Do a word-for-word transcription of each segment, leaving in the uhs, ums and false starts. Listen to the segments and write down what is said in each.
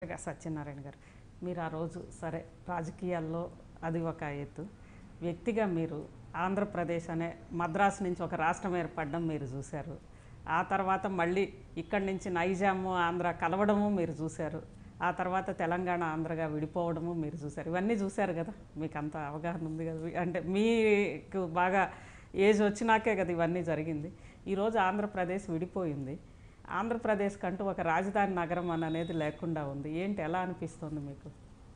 చివరిగా సత్యనారాయణ గారు, మీరు ఆ రోజు సరే రాజకీయాల్లో అది ఒక ఎత్తు, వ్యక్తిగా మీరు ఆంధ్రప్రదేశ్ అనే మద్రాసు నుంచి ఒక రాష్ట్రం ఏర్పడడం మీరు చూశారు. ఆ తర్వాత మళ్ళీ ఇక్కడి నుంచి నైజాము ఆంధ్ర కలవడము మీరు చూశారు. ఆ తర్వాత తెలంగాణ ఆంధ్రగా విడిపోవడము మీరు చూశారు. ఇవన్నీ చూశారు కదా, మీకు అంత అవగాహన ఉంది కదా, అంటే మీకు బాగా ఏజ్ వచ్చినాకే కదా ఇవన్నీ జరిగింది. ఈరోజు ఆంధ్రప్రదేశ్ విడిపోయింది. ఆంధ్రప్రదేశ్ కంటూ ఒక రాజధాని నగరం అని అనేది లేకుండా ఉంది. ఏంటి, ఎలా అనిపిస్తుంది మీకు?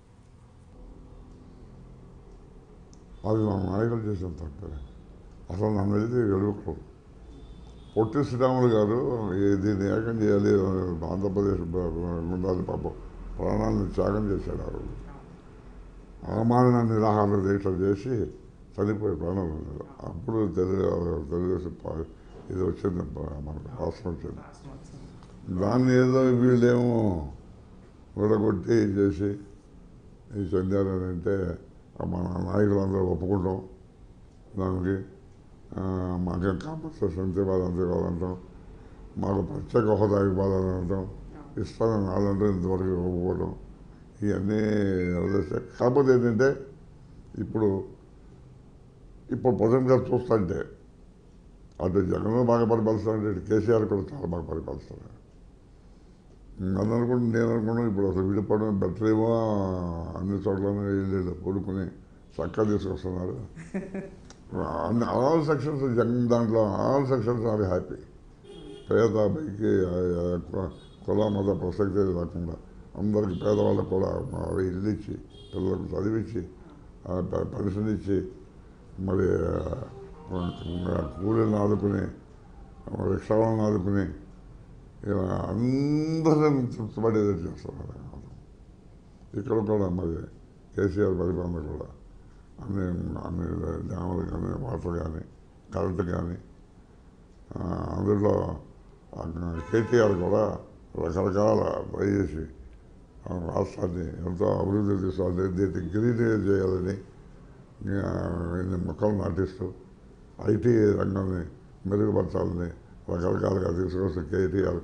అది మా నాయకులు చేసిన తప్పే. అసలు నన్ను వెళ్తే గెలువకూడదు. పొట్టి శ్రీరాములు గారు దీన్ని ఏకం చేయాలి, ఆంధ్రప్రదేశ్ ఉండాలి, పాపం ప్రాణాలను త్యాగం చేశాడు. ఆ రోజు అవమాన నిరాహార దీక్షలు చేసి చనిపోయి ప్రాణాలు ఉన్నారు. అప్పుడు తెలుగు తెలుగుదేశం ఇది వచ్చింది, మనకు రాష్ట్రం వచ్చింది. దాన్ని ఏదో వీళ్ళేమో విడగొట్టి చేసి ఇది చెందారని అంటే మన నాయకులందరూ ఒప్పుకుంటాం. దానికి మాకేం కాంపన్సేషన్ ఇవ్వాలంటే ఇవ్వాలంటాం, మాకు ప్రత్యేక హోదా ఇవ్వాలని అంటాం, ఇస్తానని వాళ్ళంటే ఇంతవరకు ఇవ్వకపోవడం, ఇవన్నీ వదిలేస్తాయి. కాకపోతే ఏంటంటే ఇప్పుడు ఇప్పుడు ప్రజెంట్ గారు చూస్తుంటే అటు జగన్ బాగా పరిపాలిస్తానంటే ఇటు కేసీఆర్ కూడా చాలా బాగా పరిపాలిస్తారు. అది అనుకుంటే నేను అనుకున్నాను ఇప్పుడు అసలు విడిపోవడం బెటర్ ఏమో, అన్ని చోట్లనే ఇల్లు కొడుకుని చక్కగా తీసుకొస్తున్నారు. అన్ని ఆల్ సెక్షన్స్ జగన్ దాంట్లో ఆల్ సెక్షన్స్ ఆర్ హ్యాపీ. పేద పైకి కుల మత ప్రసక్తి లేకుండా అందరికి పేదవాళ్ళకు కూడా ఇల్లు ఇచ్చి, పిల్లలకు చదివించి, పెన్షన్ ఇచ్చి, మరి కూలీలను ఆదుకుని, రిక్షాలను ఆదుకుని ఇలా అందరం తృప్తిపడేది చేస్తున్నారు. ఇక్కడ కూడా మరి కేసీఆర్ పరిపాలన కూడా అన్ని అన్ని డ్యాములు కానీ, వాటర్ కానీ, కరెంటు కానీ, అందులో కేటీఆర్ కూడా రకరకాల ట్రై చేసి రాష్ట్రాన్ని ఎంతో అభివృద్ధి తీసుకోవాలి, దీన్ని గ్రీన్ చేయాలని ఇన్ని మొక్కలు నాటిస్తూ ఐటీ రంగాన్ని మెరుగుపరచాలని రకరకాలుగా తీసుకొస్తే కేటీఆర్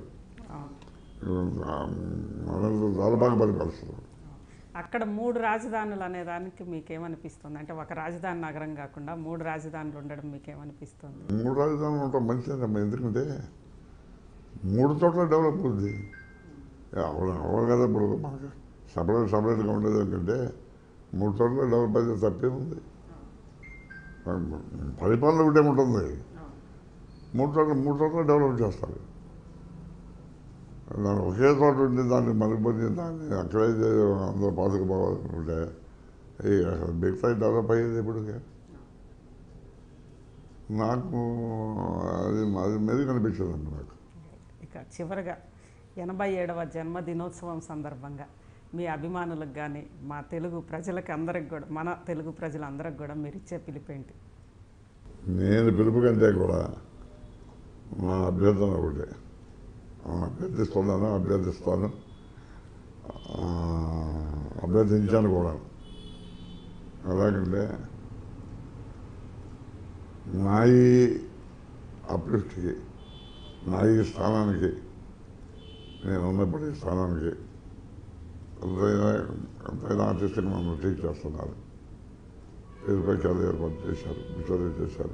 మనల్ని చాలా బాగా పరిపాలిస్తున్నారు. అక్కడ మూడు రాజధానులు అనే దానికి మీకేమనిపిస్తుంది? అంటే ఒక రాజధాని నగరం కాకుండా మూడు రాజధానులు ఉండడం మీకేమనిపిస్తుంది? మూడు రాజధానులు ఉండటం మంచిదమ్మా, ఎందుకంటే మూడు చోట్ల డెవలప్ అవుతుంది. అవును అవ్వాలి కదా, ఇప్పుడు మనకి సపరేట్ సపరేట్గా ఉండేది ఏంటంటే మూడు చోట్ల డెవలప్ అయితే తప్పే ఉంది. పరిపాలన ఒకటే ఉంటుంది, మూడు చోట్ల మూడు చోట్ల డెవలప్ చేస్తారు. దాన్ని ఒకే చోట ఉండి దాన్ని మరుగుపడి దాన్ని అక్కడే అందరూ పాతుకుపోవాలనుకుంటే మిగతా డెవలప్ అయ్యేది ఇప్పటికే. నాకు అది అది మెరుగు కనిపించదండి నాకు. ఇక చివరిగా ఎనభై ఏడవ జన్మదినోత్సవం సందర్భంగా మీ అభిమానులకు కానీ మా తెలుగు ప్రజలకు అందరికి కూడా, మన తెలుగు ప్రజలందరికి కూడా మీరు ఇచ్చే పిలుపేంటి? నేను పిలుపు కంటే కూడా నా అభ్యర్థన ఒకటే, అభ్యర్థిస్తున్నాను, అభ్యర్థిస్తాను, అభ్యర్థించాను కూడా. ఎలాగంటే నా ఈ అప్లిఫ్ట్కి, నా ఈ స్థానానికి, నేను ఉన్నప్పటి స్థానానికి ఎంతైనా ఎంతైనా ఆర్టిస్ట్కి నన్ను టీచ్ చేస్తున్నారు. పేరుపై చాలా ఏర్పాటు చేశారు, విచారణ చేశారు.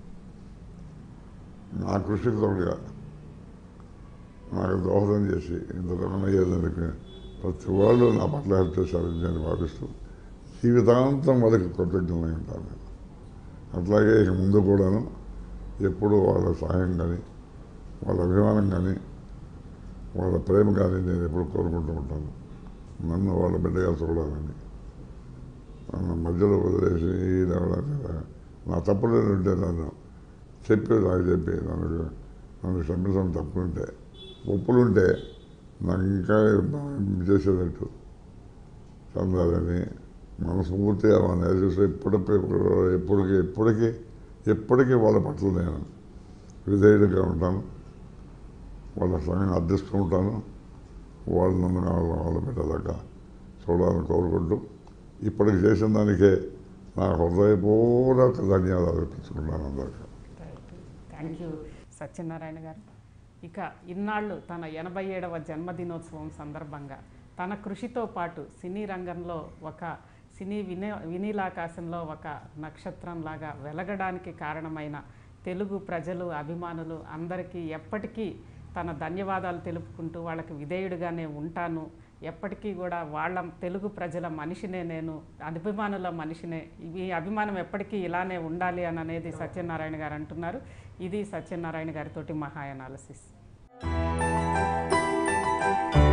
నా కృషికి తోడుగా నాకు దోహదం చేసి ఇంతకన్నా అయ్యేదానికి ప్రతి వాళ్ళు నా పట్ల హెల్ప్ చేశారని నేను భావిస్తూ జీవితాంతం వాళ్ళకి కృతజ్ఞతలు ఉంటాను నేను. అట్లాగే ఇక ముందు కూడాను ఎప్పుడూ వాళ్ళ సహాయం కానీ, వాళ్ళ అభిమానం కానీ, వాళ్ళ ప్రేమ కానీ నేను ఎప్పుడు కోరుకుంటూ ఉంటాను. నన్ను వాళ్ళ బిడ్డగా చూడాలని, నన్ను మధ్యలో వదిలేసి నా తప్పులు ఉంటే నన్ను చెప్పి నాకు చెప్పి నన్ను నన్ను క్షమించడం తప్పులుంటే, ఒప్పులుంటే నాకు ఇంకా చేసేటట్టు చెందాలని మనస్ఫూర్తిగా మన చూసి ఎప్పుడప్పుడు ఎప్పటికీ ఎప్పటికీ ఎప్పటికీ వాళ్ళ పట్ల నేను విధేయుడిగా ఉంటాను, వాళ్ళ సమయం అర్థిస్తూ ఉంటాను. వాళ్ళు నన్ను వాళ్ళ బిడ్డలాగా చూడాలని కోరుకుంటూ ఇప్పటికి చేసిన దానికే నా హృదయపూర్వక ధన్యవాదాలు అర్పించుకున్నాను అందరికీ. థ్యాంక్ యూ సత్యనారాయణ గారు. ఇక ఇన్నాళ్ళు తన ఎనభై ఏడవ జన్మదినోత్సవం సందర్భంగా తన కృషితో పాటు సినీ రంగంలో ఒక సినీ వినే వినీలాకాశంలో ఒక నక్షత్రంలాగా వెలగడానికి కారణమైన తెలుగు ప్రజలు అభిమానులు అందరికీ ఎప్పటికీ తన ధన్యవాదాలు తెలుపుకుంటూ వాళ్ళకి విధేయుడిగానే ఉంటాను, ఎప్పటికీ కూడా వాళ్ళ తెలుగు ప్రజల మనిషినే, నేను అభిమానుల మనిషినే, ఈ అభిమానం ఎప్పటికీ ఇలానే ఉండాలి అని అనేది సత్యనారాయణ గారు అంటున్నారు. ఇది సత్యనారాయణ గారితోటి మహా అనాలిసిస్.